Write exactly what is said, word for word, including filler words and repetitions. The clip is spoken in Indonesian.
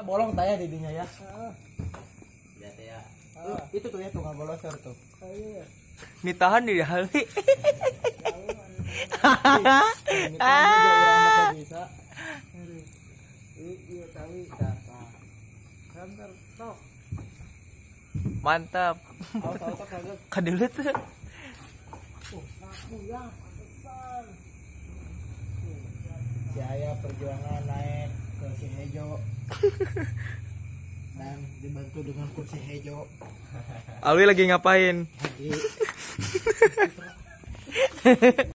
bolong tanya didinya ya. Lihat ya. Uh, itu tuh ya tukang golosor tuh. Oh iya. Nitahan di hali. Ah. Bisa. Iya tahu tak. Santar tok. Mantap. Auto-auto kagak. Kadieu tuh. Oh, aku ya, pantesan. Si Ayah perjuangan naik ke si Hejo. Dan dibantu dengan kursi Hejo. Alwi lagi ngapain? Lagi